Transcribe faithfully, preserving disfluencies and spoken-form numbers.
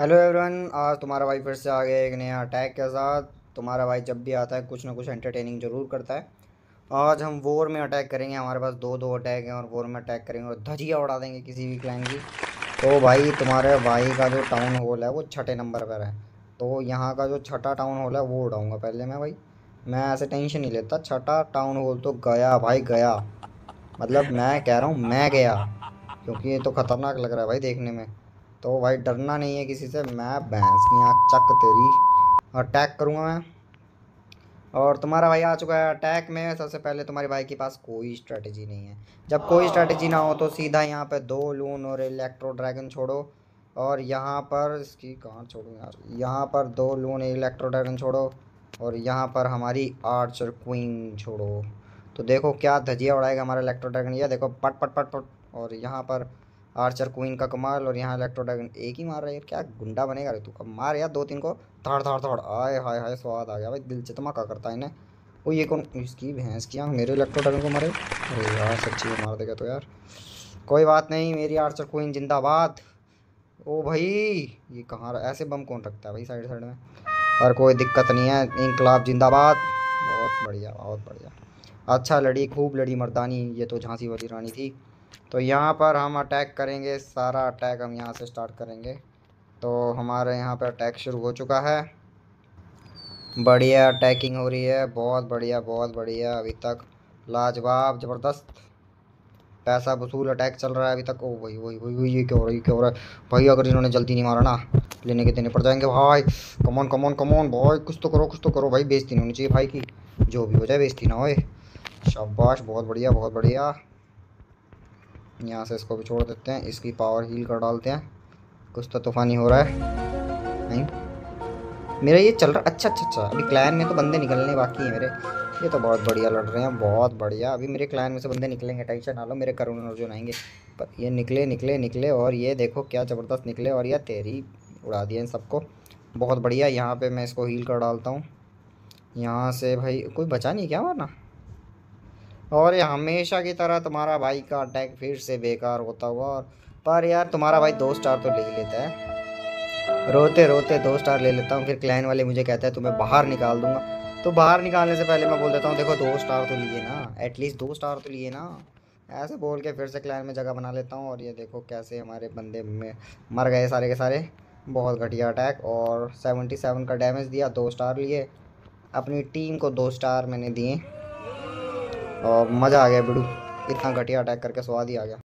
Hello everyone, आज तुम्हारा भाई फिर से आ गया एक नया अटैक के साथ। तुम्हारा भाई जब भी आता है कुछ ना कुछ एंटरटेनिंग जरूर करता है। आज हम वॉर में अटैक करेंगे। हमारे पास दो दो अटैक हैं और वॉर में अटैक करेंगे और धजिया उड़ा देंगे किसी भी क्लैन की। तो भाई तुम्हारे भाई का जो टाउन हॉल है वो छठे नंबर पर है। तो यहाँ का जो छठा टाउन हॉल है वो उड़ाऊँगा पहले मैं भाई। मैं ऐसे टेंशन नहीं लेता, छठा टाउन हॉल तो गया भाई गया। मतलब मैं कह रहा हूँ मैं गया, क्योंकि ये तो खतरनाक लग रहा है भाई देखने में। तो भाई डरना नहीं है किसी से। मैं भैंस की आँख चक तेरी अटैक करूँगा मैं। और तुम्हारा भाई आ चुका है अटैक में। सबसे पहले तुम्हारे भाई के पास कोई स्ट्रेटजी नहीं है। जब कोई स्ट्रेटजी ना हो तो सीधा यहाँ पे दो लून और इलेक्ट्रो ड्रैगन छोड़ो। और यहाँ पर इसकी कहाँ छोड़ो यार, यहाँ पर दो लून इलेक्ट्रो ड्रैगन छोड़ो। और यहाँ पर हमारी आर्चर क्वीन छोड़ो। तो देखो क्या धजिया उड़ाएगा हमारा इलेक्ट्रो ड्रैगन। ये देखो पट पट पट पट। और यहाँ पर आर्चर क्वीन का कमाल। और यहाँ इलेक्ट्रो ड्रैगन एक ही मार रहा है यार, क्या गुंडा बनेगा रे तू। अब मार यार दो तीन को। धाड़ धाड़ धाड़। आय हाय हाय, स्वाद आ गया भाई, दिल से धमाका करता है इन्हें। वो ये कौन, इसकी भैंस की आँख मेरे इलेक्ट्रो ड्रैगन को मारे। अरे यार सच्ची में मार देगा तो यार। कोई बात नहीं, मेरी आर्चर क्वीन जिंदाबाद। ओ भाई, ये कहाँ ऐसे बम कौन रखता है भाई साइड साइड में। और कोई दिक्कत नहीं है, इनकलाब जिंदाबाद। बहुत बढ़िया बहुत बढ़िया। अच्छा लड़ी, खूब लड़ी मर्दानी, ये तो झांसी वाली रानी थी। तो यहाँ पर हम अटैक करेंगे, सारा अटैक हम यहाँ से स्टार्ट करेंगे। तो हमारे यहाँ पर अटैक शुरू हो चुका है। बढ़िया अटैकिंग हो रही है, बहुत बढ़िया बहुत बढ़िया। अभी तक लाजवाब ज़बरदस्त पैसा वसूल अटैक चल रहा है अभी तक। ओ वही वही वही वही, ये क्या हो रहा है, ये क्या हो रहा है भाई। अगर इन्होंने जल्दी नहीं मारा ना, लेने के देने पड़ जाएंगे भाई। कमॉन कमॉन कमॉन भाई, कुछ तो करो कुछ तो करो भाई। बेइज्जती नहीं होनी चाहिए भाई की, जो भी हो जाए बेइज्जती ना होए। शाबाश, बहुत बढ़िया बहुत बढ़िया। यहाँ से इसको भी छोड़ देते हैं, इसकी पावर हील कर डालते हैं। कुछ तो तूफानी हो रहा है। नहीं, मेरा ये चल रहा। अच्छा अच्छा अच्छा, अभी क्लैन में तो बंदे निकलने बाकी हैं मेरे। ये तो बहुत बढ़िया लड़ रहे हैं, बहुत बढ़िया। अभी मेरे क्लैन में से बंदे निकलेंगे, टेंशन ना लो। मेरे करुण अर्जुन आएंगे। पर ये निकले निकले निकले, और ये देखो क्या ज़बरदस्त निकले। और यह तेरी उड़ा दिया इन सबको। बहुत बढ़िया। यहाँ पे मैं इसको हील कर डालता हूँ। यहाँ से भाई कोई बचा नहीं क्या वरना। और ये हमेशा की तरह तुम्हारा भाई का अटैक फिर से बेकार होता हुआ। और पर यार तुम्हारा भाई दो स्टार तो ले ही लेता है। रोते रोते दो स्टार ले लेता हूँ, फिर क्लैन वाले मुझे कहते हैं तुम्हें बाहर निकाल दूंगा। तो बाहर निकालने से पहले मैं बोल देता हूँ देखो दो स्टार तो लिए ना, एटलीस्ट दो स्टार तो लिए ना। ऐसे बोल के फिर से क्लैन में जगह बना लेता हूँ। और ये देखो कैसे हमारे बंदे में मर गए सारे के सारे। बहुत घटिया अटैक। और सेवेंटी सेवन का डैमेज दिया, दो स्टार लिए। अपनी टीम को दो स्टार मैंने दिए। और मज़ा आ गया बिड़ू, इतना घटिया अटैक करके स्वाद ही आ गया।